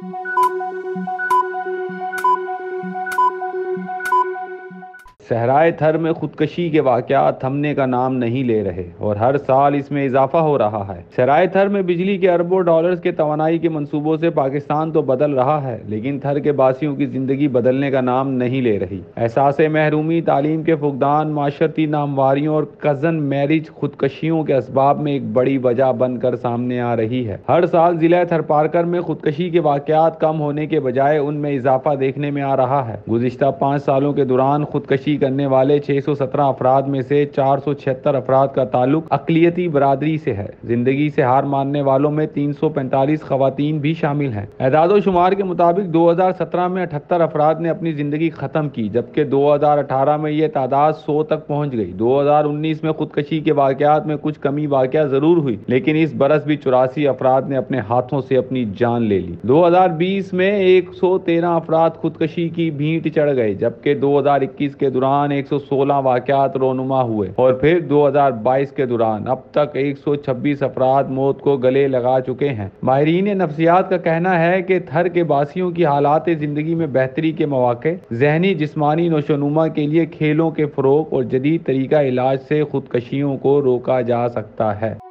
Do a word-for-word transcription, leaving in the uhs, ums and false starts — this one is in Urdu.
صحرائے تھر میں خودکشی کے واقعات تھمنے کا نام نہیں لے رہے اور ہر سال اس میں اضافہ ہو رہا ہے۔ صحرائے تھر میں بجلی کے اربوں ڈالرز کے توانائی کے منصوبوں سے پاکستان تو بدل رہا ہے، لیکن تھر کے باسیوں کی زندگی بدلنے کا نام نہیں لے رہی۔ احساس محرومی، تعلیم کے فقدان، معاشرتی نامواریوں اور کزن میرج خودکشیوں کے اسباب میں ایک بڑی وجہ بن کر سامنے آ رہی ہے۔ ہر سال ضلع تھرپارکر میں خودکشی کے واقعات کم ہونے کے بجائے ان میں اضافہ دیکھنے میں آ رہا ہے۔ گزشتہ پانچ سالوں کے دوران خودکشی کرنے والے چھ سو سترہ افراد میں سے چار سو چھہتر افراد کا تعلق اقلیتی برادری سے ہے۔ زندگی سے ہار ماننے والوں میں تین سو پینتالیس خواتین بھی شامل ہیں۔ اعداد و شمار کے مطابق دو ہزار سترہ میں اٹھہتر افراد نے اپنی زندگی ختم کی، جبکہ دو ہزار اٹھارہ میں یہ تعداد سو تک پہنچ گئی۔ دو ہزار انیس میں خودکشی کے واقعات میں کچھ کمی واقعہ ضرور ہوئی، لیکن اس برس بھی چوراسی افراد نے اپنے ہاتھوں سے اپنی جان لے لی۔ دو ہزار بیس میں ایک سو تیرہ افراد خودکشی کی بھینٹ چڑھ گئے، جبکہ دو ہزار اکیس کے دوران ایک سو سولہ واقعات رونما ہوئے اور پھر دو ہزار بائیس کے دوران اب تک ایک سو چھبیس افراد موت کو گلے لگا چکے ہیں۔ ماہرین نفسیات کا کہنا ہے کہ تھر کے باسیوں کی حالات زندگی میں بہتری کے مواقع، ذہنی جسمانی نشوونما کے لیے کھیلوں کے فروغ اور جدید طریقہ علاج سے خودکشیوں کو روکا جا سکتا ہے۔